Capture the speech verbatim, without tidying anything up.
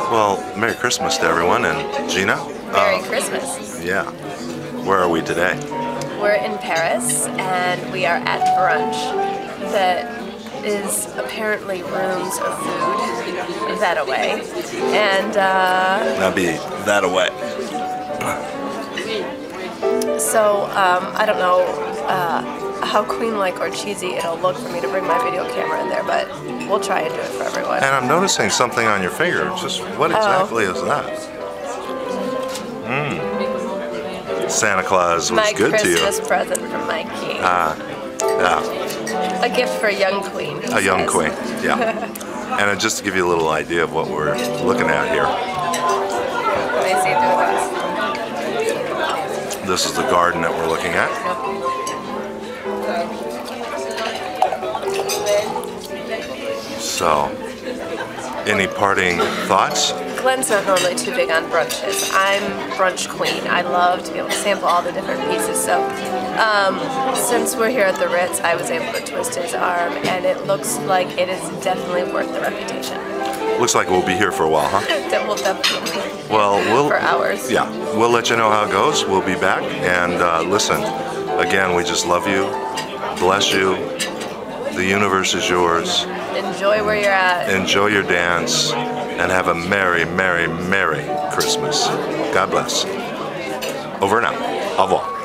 Well, Merry Christmas to everyone, and Gina. Merry uh, Christmas. Yeah. Where are we today? We're in Paris, and we are at brunch that is apparently rooms of food that away. And uh, That'd be that away. so um, I don't know uh, how queen-like or cheesy it'll look for me to bring my video camera in there, but we'll try and do it for everyone. And I'm noticing something on your finger. Just what exactly oh. is that? Mm. Santa Claus was my good to you. My Christmas present from my king. Ah, uh, yeah. A gift for a young queen. A young says. queen, yeah. And uh, just to give you a little idea of what we're looking at here. Let me see through this. This is the garden that we're looking at. So, any parting thoughts? Glenn's not normally too big on brunches. I'm brunch queen. I love to be able to sample all the different pieces. So um, since we're here at the Ritz, I was able to twist his arm, and it looks like it is definitely worth the reputation. Looks like we'll be here for a while, huh? That will definitely. Well, we'll for hours. Yeah, we'll let you know how it goes. We'll be back, and uh, listen. Again, we just love you. Bless you. The universe is yours. Enjoy where you're at. Enjoy your dance, and have a merry, merry, merry Christmas. God bless. Over and out. Au revoir.